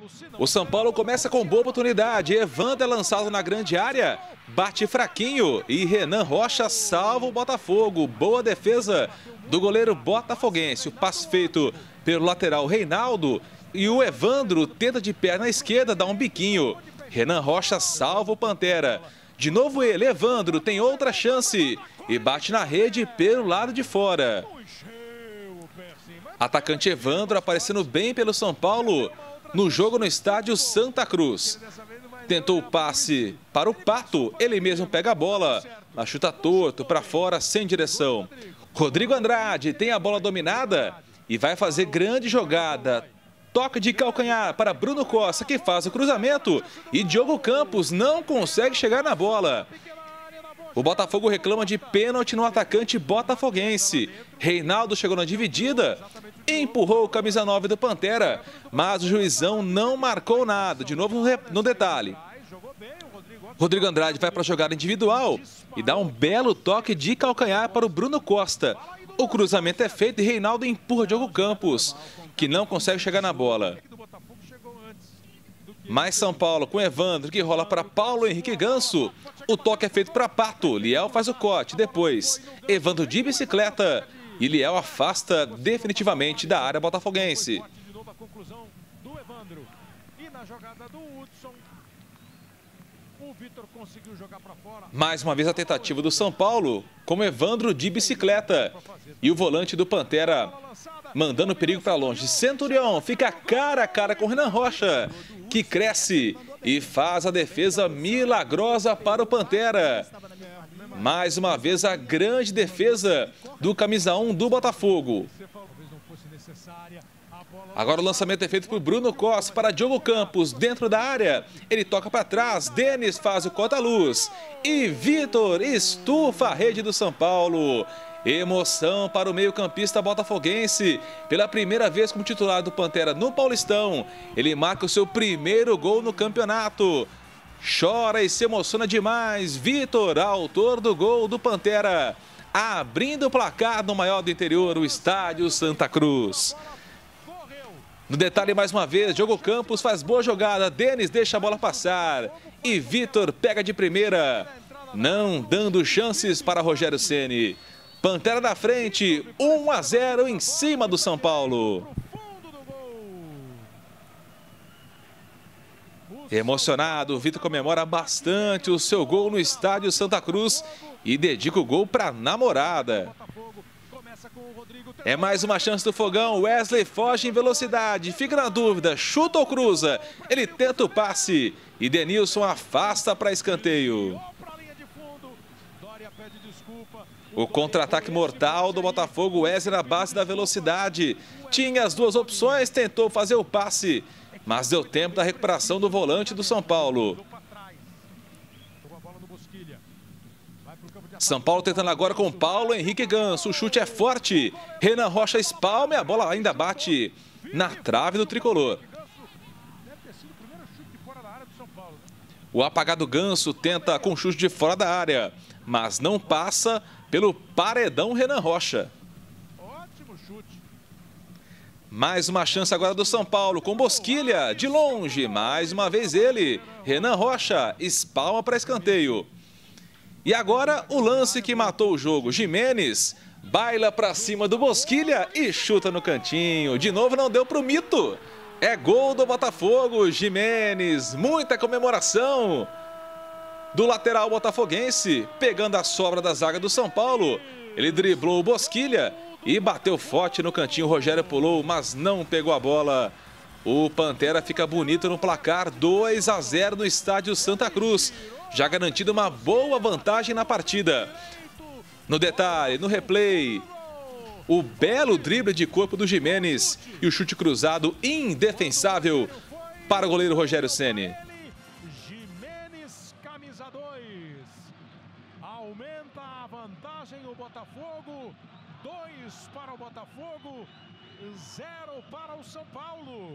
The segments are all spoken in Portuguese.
O São Paulo começa com boa oportunidade. Evandro é lançado na grande área, bate fraquinho e Renan Rocha salva o Botafogo. Boa defesa do goleiro botafoguense. O passe feito pelo lateral Reinaldo e o Evandro tenta de perna esquerda dar um biquinho. Renan Rocha salva o Pantera. De novo ele, Evandro, tem outra chance e bate na rede pelo lado de fora. Atacante Evandro aparecendo bem pelo São Paulo no jogo no estádio Santa Cruz. Tentou o passe para o Pato, ele mesmo pega a bola, mas chuta torto para fora sem direção. Rodrigo Andrade tem a bola dominada e vai fazer grande jogada. Toque de calcanhar para Bruno Costa, que faz o cruzamento e Diogo Campos não consegue chegar na bola. O Botafogo reclama de pênalti no atacante botafoguense. Reinaldo chegou na dividida e empurrou o camisa 9 do Pantera, mas o juizão não marcou nada. De novo no detalhe. Rodrigo Andrade vai para a jogada individual e dá um belo toque de calcanhar para o Bruno Costa. O cruzamento é feito e Reinaldo empurra Diogo Campos, que não consegue chegar na bola. Mais São Paulo com Evandro, que rola para Paulo Henrique Ganso. O toque é feito para Pato. Liel faz o corte. Depois, Evandro de bicicleta. E Liel afasta definitivamente da área botafoguense. Mais uma vez a tentativa do São Paulo com Evandro de bicicleta. E o volante do Pantera mandando perigo para longe. Centurião fica cara a cara com Renan Rocha, que cresce e faz a defesa milagrosa para o Pantera. Mais uma vez a grande defesa do camisa 1 do Botafogo. Agora o lançamento é feito por Bruno Costa para Diogo Campos dentro da área. Ele toca para trás, Denis faz o corta-luz e Vitor estufa a rede do São Paulo. Emoção para o meio-campista botafoguense. Pela primeira vez como titular do Pantera no Paulistão, ele marca o seu primeiro gol no campeonato. Chora e se emociona demais. Vitor, autor do gol do Pantera, abrindo o placar no maior do interior, o estádio Santa Cruz. No detalhe, mais uma vez, Diogo Campos faz boa jogada, Denis deixa a bola passar e Vitor pega de primeira, não dando chances para Rogério Ceni. Pantera na frente, 1-0 em cima do São Paulo. Emocionado, o Vitor comemora bastante o seu gol no estádio Santa Cruz e dedica o gol para a namorada. É mais uma chance do Fogão, Wesley foge em velocidade, fica na dúvida, chuta ou cruza, ele tenta o passe e Denilson afasta para escanteio. O contra-ataque mortal do Botafogo, Wesley na base da velocidade. Tinha as duas opções, tentou fazer o passe, mas deu tempo da recuperação do volante do São Paulo. São Paulo tentando agora com Paulo Henrique Ganso. O chute é forte. Renan Rocha espalma e a bola ainda bate na trave do tricolor. O apagado Ganso tenta com chute de fora da área, mas não passa pelo paredão Renan Rocha. Mais uma chance agora do São Paulo com Bosquilha, de longe, mais uma vez ele, Renan Rocha, espalma para escanteio. E agora o lance que matou o jogo, Giménez baila para cima do Bosquilha e chuta no cantinho. De novo não deu para o Mito, é gol do Botafogo, Giménez, muita comemoração do lateral botafoguense, pegando a sobra da zaga do São Paulo. Ele driblou o Bosquilha e bateu forte no cantinho. O Rogério pulou, mas não pegou a bola. O Pantera fica bonito no placar, 2-0 no estádio Santa Cruz. Já garantido uma boa vantagem na partida. No detalhe, no replay, o belo drible de corpo do Giménez e o chute cruzado indefensável para o goleiro Rogério Ceni. Giménez, camisa 2. Aumenta a vantagem o Botafogo. 2 para o Botafogo, 0 para o São Paulo.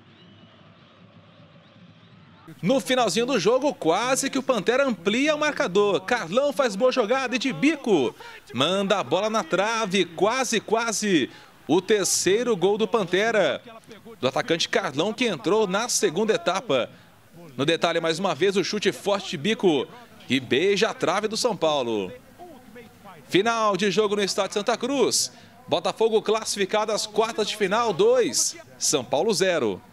No finalzinho do jogo, quase que o Pantera amplia o marcador. Carlão faz boa jogada e de bico manda a bola na trave, quase. o terceiro gol do Pantera, do atacante Carlão, que entrou na segunda etapa. No detalhe, mais uma vez, o chute forte de bico e beija a trave do São Paulo. Final de jogo no estádio Santa Cruz. Botafogo classificado às quartas de final, 2. São Paulo 0.